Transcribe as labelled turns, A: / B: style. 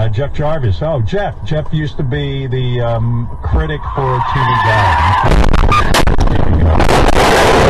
A: Jeff Jarvis. Oh, Jeff used to be the critic for TV Guide.